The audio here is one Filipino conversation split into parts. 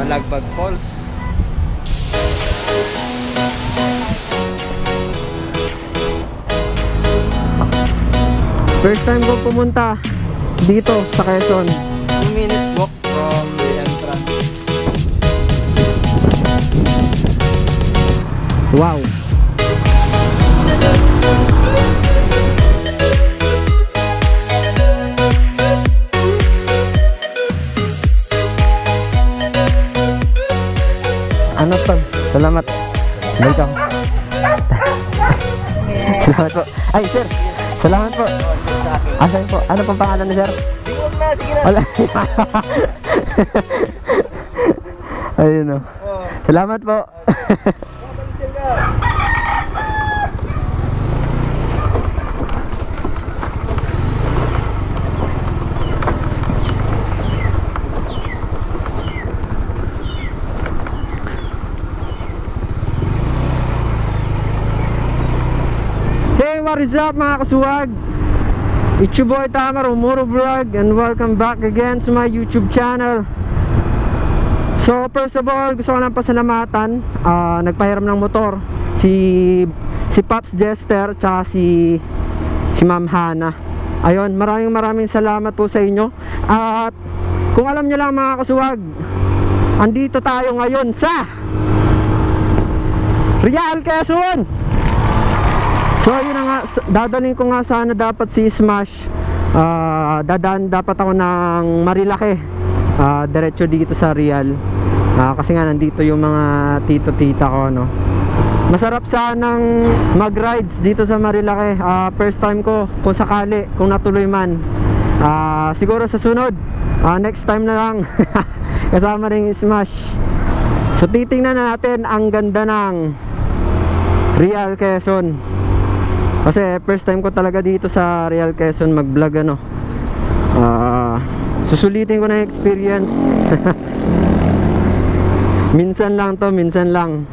Malagbag Falls. First time ko pumunta dito sa Quezon. 2 minutes walk from the entrance. Wow. Ano to? Salamat. Welcome. Salamat po. Ay, sir. Salamat po. Asan po? Ano pong pangalan ni sir? Huwag na, sige na. Wala. Ayun o. Salamat po. Hey, what is up mga kasuwag? It's your boy Tamaro Motovlog and welcome back again to my YouTube channel. So first of all, gusto ko lang pasalamatan, nagpahiram ng motor si Pops Jester tsaka si Ma'am Hana. Ayun, maraming salamat po sa inyo. At kung alam nyo lang mga kasuwag, andito tayo ngayon sa Real Quezon. So yun na nga, dadalhin ko nga sana dapat si Smash. Dadaan dapat ako ng Marilaki, diretso dito sa Real, kasi nga nandito yung mga tito-tita ko, no? Masarap sanang mag-rides dito sa Marilaki. First time ko, kung sakali, kung natuloy man. Siguro sa sunod, next time na lang. Kasama rin Smash. So titingnan na natin ang ganda ng Real Quezon. Kasi first time ko talaga dito sa Real Quezon mag-vlog, ano. Susulitin ko na yung experience. Minsan lang to, minsan lang.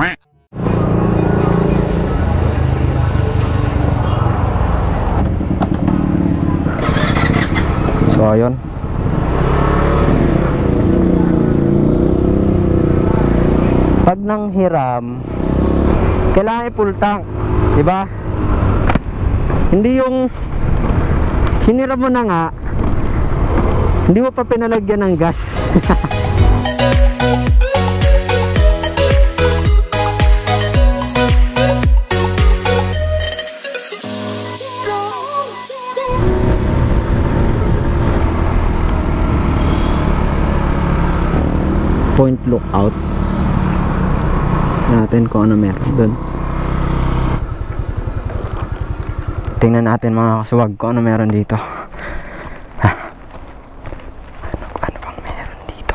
So ayun. Pag nang hiram, kailangan i-full tank, diba? Hindi yung hiniram mo na nga, hindi mo pa pinalagyan ng gas. Point lookout natin kung ano meron dun. Tingnan natin mga kasuwag kung ano meron dito. Ano bang meron dito?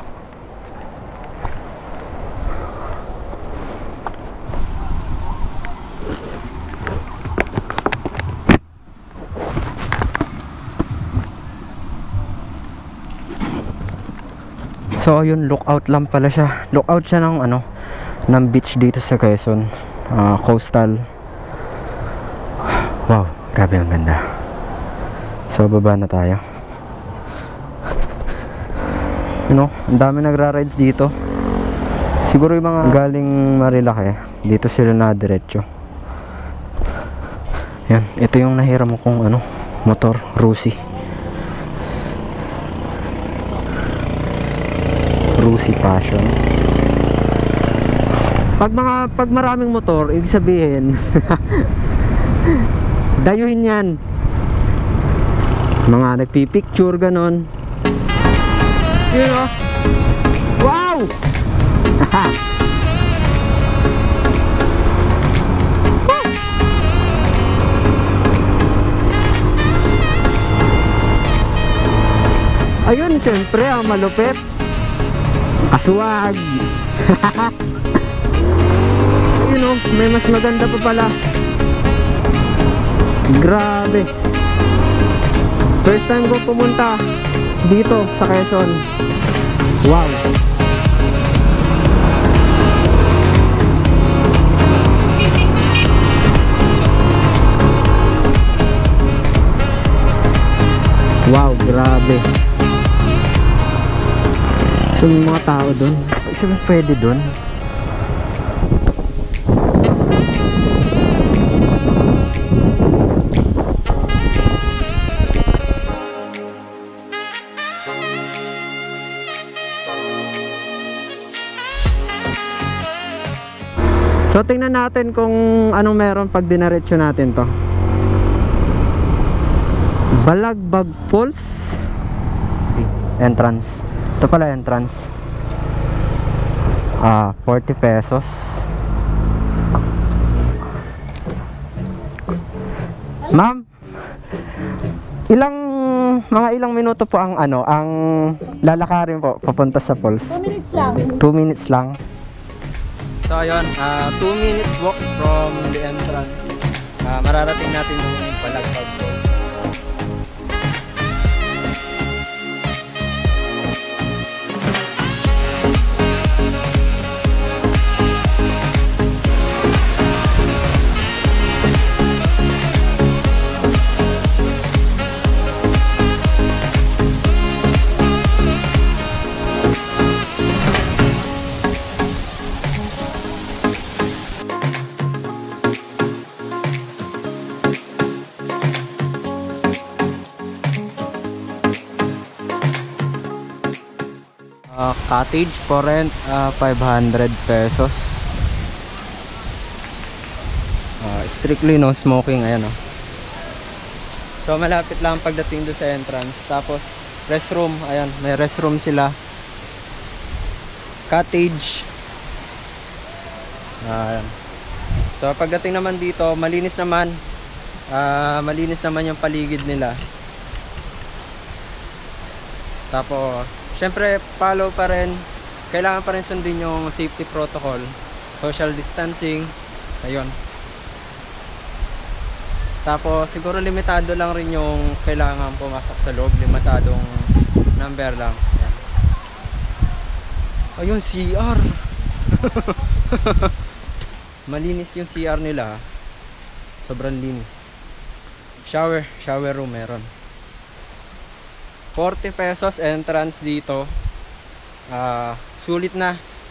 So yun, lookout lang pala siya. Lookout siya ng ano, ng beach dito sa Quezon, coastal. Wow, grabe ang ganda. So baba na tayo. Ang dami nagra-rides dito. Siguro yung mga galing Marilaki, dito sila na diretso. Yan, ito yung nahiram kong motor, Rusi Passion. Pag maraming motor, ibig sabihin dayuhin yan. Mga nagpipicture, ganon. Yun o. Wow! Ayun, siyempre ang malupit, kasuwag. Ayun o, may mas maganda pa pala. Grabe. First time ko pumunta dito sa Quezon. Wow. Wow, grabe. So may mga tao doon. ibig sabihin pwede dun. So tingnan natin kung anong meron pag dinaretso natin to. Balagbag Falls entrance. Ito pala entrance. 40 pesos. Ma'am, mga ilang minuto po ang ang lalakarin po papunta sa falls? 2 minutes lang. 2 minutes lang. So ayun, 2 minutes walk from the entrance. Mararating natin yung Balagbag Falls. Cottage for rent, 500 pesos. Strictly no smoking, ayan o. So malapit lang pagdating doon sa entrance. Tapos restroom, ayan, may restroom sila. Cottage. So pagdating naman dito, malinis naman. Malinis naman yung paligid nila. Tapos syempre, follow pa rin. Kailangan pa rin sundin yung safety protocol. Social distancing. Ayun. Tapos, siguro limitado lang rin yung kailangan pumasok sa loob. Limitadong number lang. Ayan. Ayun, CR. Malinis yung CR nila. Sobrang linis. Shower room meron. 40 pesos entrance dito. Sulit na.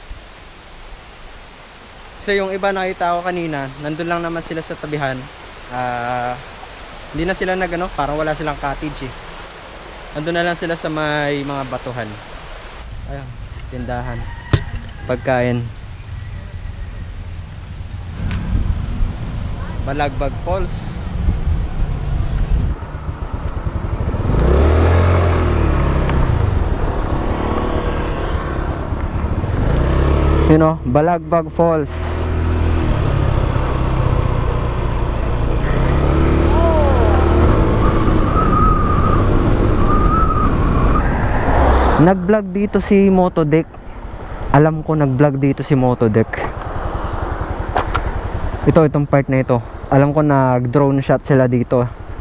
Kasi yung iba nakita ko kanina, nandun lang naman sila sa tabihan. Hindi na sila parang wala silang cottage eh. Nandun na lang sila sa may mga batuhan. Ayun, tindahan. Pagkain. Balagbag Falls. You know, Balagbag Falls. Nag-vlog dito si Motodeck. Alam ko nag-vlog dito si Motodeck. Itong part na ito. Alam ko nag-drone shot sila dito.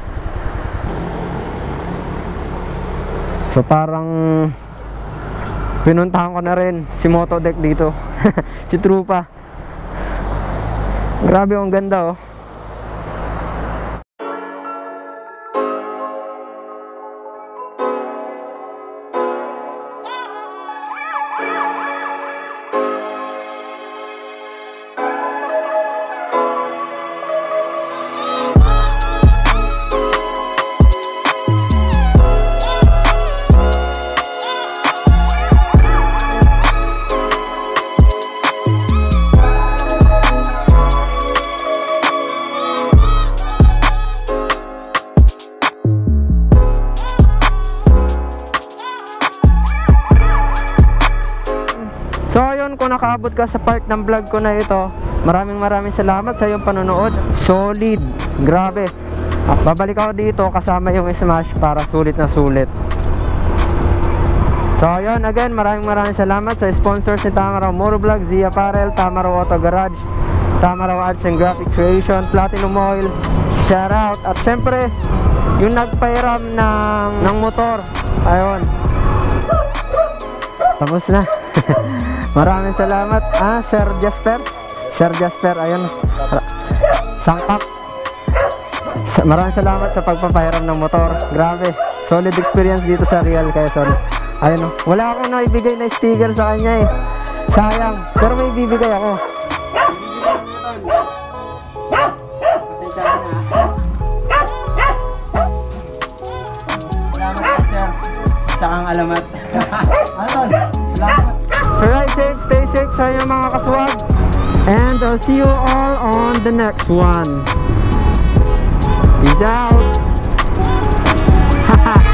So parang pinuntahan ko na rin si Motodeck dito. Si Trupa. Grabe, ang ganda oh. So ayun, kung nakaabot ka sa part ng vlog ko na ito, maraming salamat sa iyong panonood. Solid, grabe. Babalik ako dito kasama yung Smash para sulit na sulit. So ayun, again, maraming salamat sa sponsors ni Tamaraw Motovlog, Z Apparel, Tamaraw Auto Garage, Tamaraw Arts and Graphics Creation, Platinum Oil, shoutout. At syempre, yung nagpairam ng motor. Ayun, tapos na. Maraming salamat Sir Jasper, ayun, sangkap. Maraming salamat sa pagpapairam ng motor. Grabe, solid experience dito sa Real Quezon. Ayun, wala akong naibigay na sticker sa kanya eh. Sayang, pero may bibigay ako. Pasensya na. Salamat po, sir. Sa kang alamat. Ano? Salamat. So ride safe, stay safe sa inyo mga kaswag. And I'll see you all on the next one. Peace out. Haha.